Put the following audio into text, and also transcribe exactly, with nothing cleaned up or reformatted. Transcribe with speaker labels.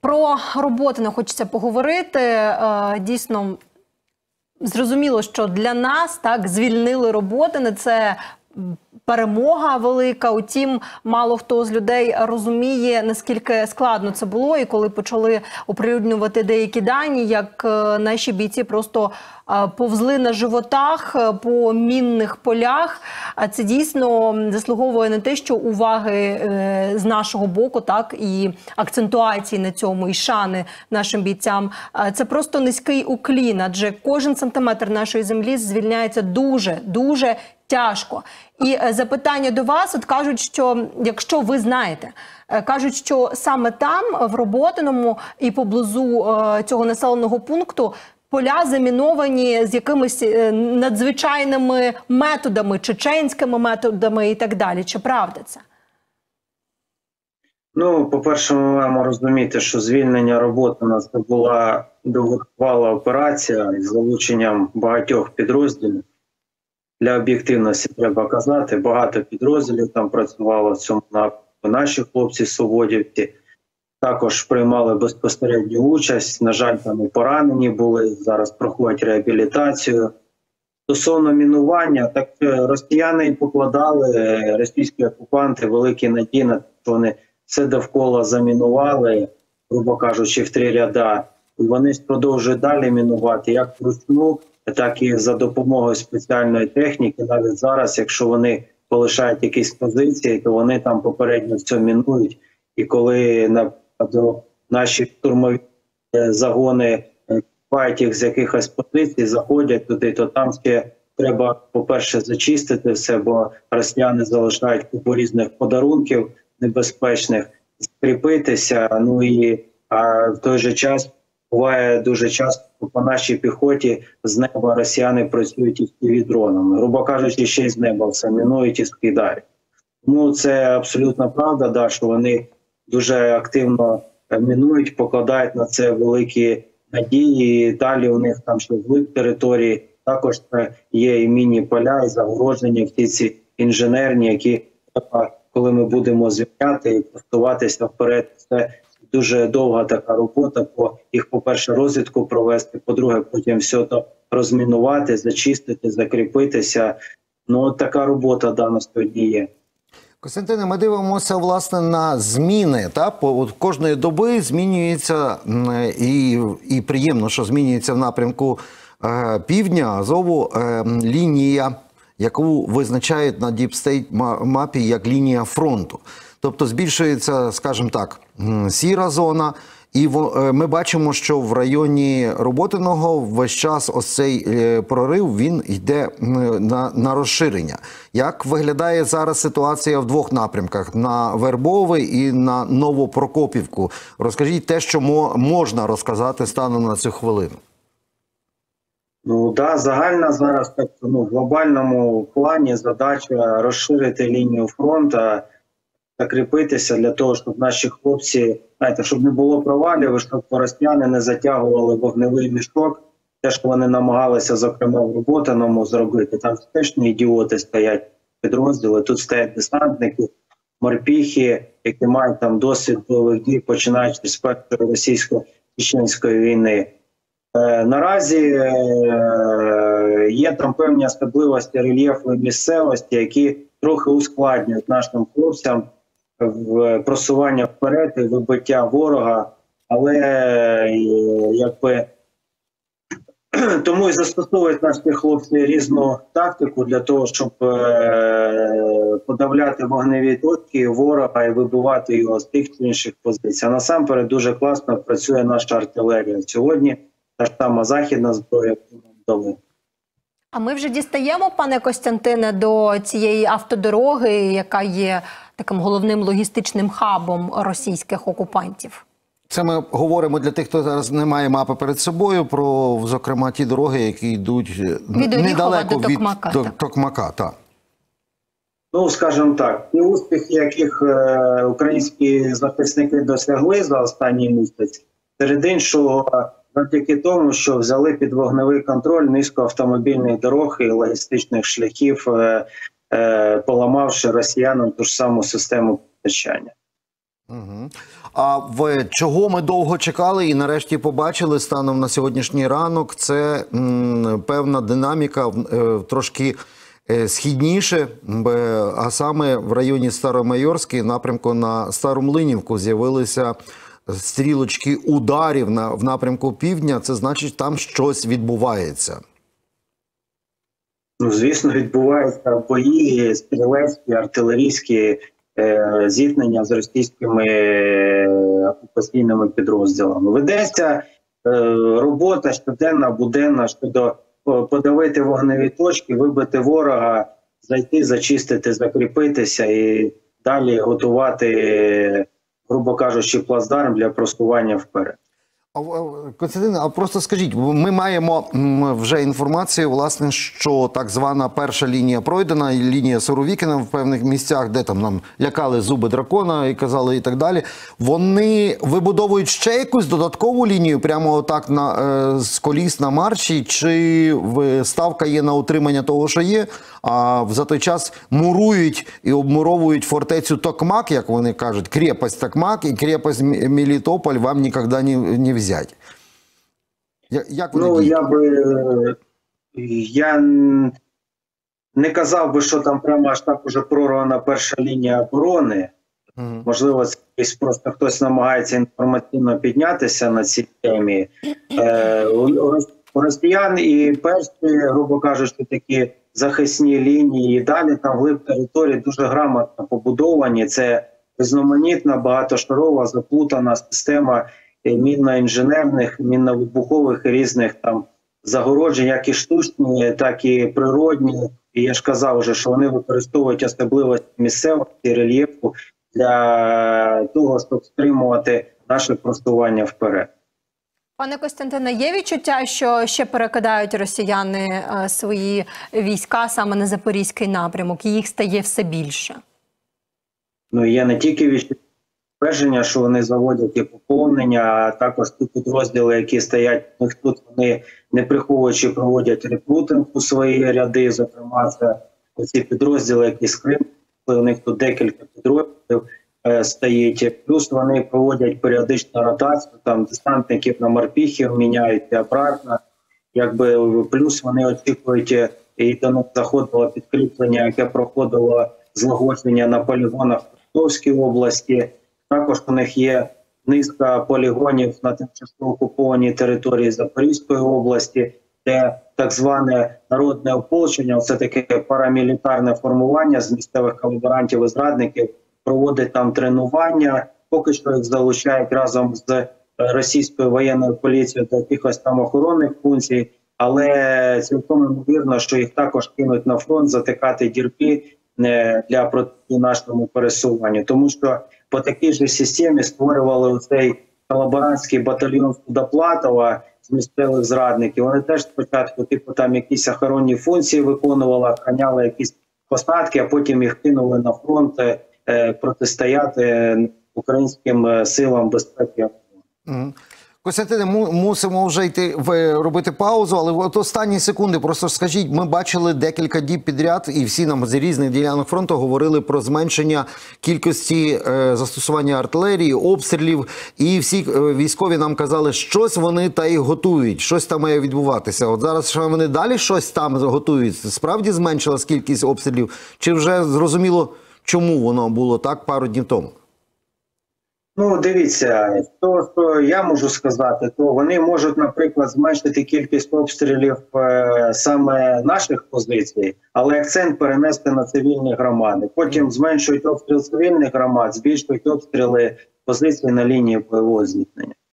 Speaker 1: Про роботи не хочеться поговорити. Дійсно, зрозуміло, що для нас так звільнили роботи, це перемога велика. Утім, мало хто з людей розуміє, наскільки складно це було. І коли почали оприлюднювати деякі дані, як наші бійці просто повзли на животах по мінних полях, це дійсно заслуговує на те, що уваги з нашого боку, так, і акцентуації на цьому, і шани нашим бійцям. Це просто низький уклін, адже кожен сантиметр нашої землі звільняється дуже, дуже тяжко. І запитання до вас, от кажуть, що, якщо ви знаєте, кажуть, що саме там, в Роботиному і поблизу цього населеного пункту, поля заміновані з якимись надзвичайними методами, чеченськими методами і так далі. Чи правда це?
Speaker 2: Ну, по-перше, ми маємо розуміти, що звільнення Роботина – це була довготривала операція із залученням багатьох підрозділів. Для об'єктивності треба казати, багато підрозділів там працювало в цьому напрямку. Наші хлопці-свободівці також приймали безпосередню участь. На жаль, там і поранені були, зараз проходять реабілітацію. Стосовно мінування, так росіяни і покладали, російські окупанти, великі надії на те, що вони все довкола замінували, грубо кажучи, в три ряда. І вони продовжують далі мінувати, як вручну, так і за допомогою спеціальної техніки. Навіть зараз, якщо вони полишають якісь позиції, то вони там попередньо все мінують. І коли, наприклад, наші штурмові загони купають їх з якихось позицій, заходять туди, то там ще треба, по-перше, зачистити все, бо росіяни залишають купу різних подарунків небезпечних, закріпитися. Ну і а в той же час буває дуже часто по нашій піхоті з неба росіяни працюють із півдронами. Грубо кажучи, ще й з неба все мінують і скидають. Тому це абсолютно правда, да, що вони дуже активно мінують, покладають на це великі надії. І далі у них там ще вглиб території також є і міні-поля, і загородження, всі ці інженерні, які, коли ми будемо звільняти і просуватися вперед, це дуже довга така робота, по їх, по-перше, розвідку провести, по-друге, потім все то розмінувати, зачистити, закріпитися. Ну, от така робота дана сьогодні є.
Speaker 3: Костянтине, ми дивимося, власне, на зміни. Та? От кожної доби змінюється, і, і приємно, що змінюється в напрямку е, півдня, Азову, е, лінія, яку визначають на Deep State мапі як лінія фронту. Тобто збільшується, скажімо так, сіра зона, і ми бачимо, що в районі Роботиного весь час ось цей прорив, він йде на, на розширення. Як виглядає зараз ситуація в двох напрямках – на Вербовий і на Новопрокопівку? Розкажіть те, що можна розказати станом на цю хвилину.
Speaker 2: Ну, да, загальна зараз, так, ну, в глобальному плані задача розширити лінію фронту, закріпитися для того, щоб наші хлопці, знаєте, щоб не було провалів, щоб росіяни не затягували вогневий мішок. Те, що вони намагалися, зокрема, в Роботиному зробити. Там теж не ідіоти стоять підрозділи. Тут стоять десантники, морпіхи, які мають там досвід бойових дій, починаючи з першої російсько-чеченської війни. Е, наразі е, є там певні особливості рельєфу і місцевості, які трохи ускладнюють нашим хлопцям в просування вперед і вибиття ворога, але якби тому і застосовують наші хлопці різну тактику для того, щоб подавляти вогневі точки ворога і вибивати його з тих чи інших позицій. А насамперед дуже класно працює наша артилерія. Сьогодні та ж сама західна зброя дали.
Speaker 1: А ми вже дістаємо, пане Костянтине, до цієї автодороги, яка є таким головним логістичним хабом російських окупантів?
Speaker 3: Це ми говоримо для тих, хто зараз не має мапи перед собою, про, зокрема, ті дороги, які йдуть
Speaker 1: від
Speaker 3: недалеко
Speaker 1: до Токмака,
Speaker 3: від Токмака. Так.
Speaker 2: Ну, скажімо так, ті успіхи, яких е, українські захисники досягли за останній місяць, серед іншого, завдяки тому, що взяли під вогневий контроль низку автомобільних дорог і логістичних шляхів, е, е, поламавши росіянам ту ж саму систему постачання.
Speaker 3: Угу. А в чого ми довго чекали і нарешті побачили станом на сьогоднішній ранок, це м, певна динаміка е, трошки е, східніше, б, а саме в районі Старомайорський, напрямку на Стару Млинівку з'явилися стрілочки ударів на, в напрямку півдня. Це значить, там щось відбувається.
Speaker 2: Ну, звісно, відбуваються бої, стрілецькі, артилерійські, е, зіткнення з російськими окупаційними підрозділами. Ведеться е, робота щоденна, буденна щодо подавити вогневі точки, вибити ворога, зайти, зачистити, закріпитися і далі готувати, грубо кажучи, плацдарм для просування вперед.
Speaker 3: Костянтин, а просто скажіть, ми маємо вже інформацію, власне, що так звана перша лінія пройдена, лінія Суровікіна в певних місцях, де там нам лякали зуби дракона і казали і так далі. Вони вибудовують ще якусь додаткову лінію, прямо отак на, е, з коліс на марші, чи ставка є на утримання того, що є, а за той час мурують і обмуровують фортецю Токмак, як вони кажуть, крепость Токмак і крепость Мелітополь вам ніколи не, не взять. Як вони
Speaker 2: ну,
Speaker 3: діють?
Speaker 2: я би я не казав би, що там прямо аж так уже прорвана перша лінія оборони. Mm-hmm. Можливо, це просто хтось намагається інформаційно піднятися на цій темі. Е, у, у росіян і перші, грубо кажучи, такі захисні лінії, і далі там вглиб території дуже грамотно побудовані. Це різноманітна, багатошарова, заплутана система мінно-інженерних, мінно-вибухових і різних там загороджень, як і штучні, так і природні. І я ж казав вже, що вони використовують особливості місцевості, рельєфу для того, щоб стримувати наше просування вперед.
Speaker 1: Пане Костянтине, є відчуття, що ще перекидають росіяни е, свої війська саме на Запорізький напрямок, і їх стає все більше?
Speaker 2: Ну, є не тільки відчуття, що вони заводять і поповнення, а також ті підрозділи, які стоять у них тут, вони не приховуючи проводять рекрутинг у свої ряди, зокрема це ці підрозділи, які з Криму, у них тут декілька підрозділів е, стоїть, плюс вони проводять періодичну ротацію, там десантників на морпіхів міняють і обратно, якби плюс вони очікують, і до них заходило підкріплення, яке проходило злагодження на полігонах в Ростовській області. Також у них є низка полігонів на тимчасово окупованій території Запорізької області, де так зване народне ополчення, це таке парамілітарне формування з місцевих колаборантів і зрадників, проводить там тренування, поки що їх залучають разом з російською воєнною поліцією до якихось там охоронних функцій, але цілком ймовірно, що їх також кинуть на фронт, затикати дірки для протидії нашому пересуванню. Тому що по такій же системі створювали цей колаборантський батальйон Судоплатова з місцевих зрадників. Вони теж спочатку типу там якісь охоронні функції виконували, охороняли якісь посадки, а потім їх кинули на фронт е, протистояти українським силам безпеки.
Speaker 3: Mm. Костянтине, мусимо вже йти в, робити паузу, але от останні секунди, просто скажіть, ми бачили декілька діб підряд, і всі нам з різних ділянок фронту говорили про зменшення кількості е, застосування артилерії, обстрілів, і всі е, військові нам казали, щось вони та й готують, щось там має відбуватися. От зараз що вони далі щось там готують? Справді зменшилась кількість обстрілів? Чи вже зрозуміло, чому воно було так пару днів тому?
Speaker 2: Ну, дивіться, то, що я можу сказати, то вони можуть, наприклад, зменшити кількість обстрілів е, саме наших позицій, але акцент перенести на цивільні громади. Потім зменшують обстріл цивільних громад, збільшують обстріли позицій на лінії бойового зіткнення.